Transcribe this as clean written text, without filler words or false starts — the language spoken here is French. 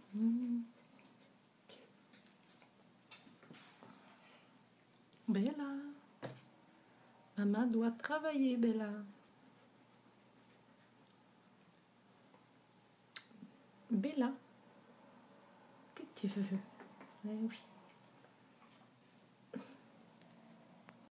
Bella, maman doit travailler, Bella. Bella, que tu veux? Eh oui.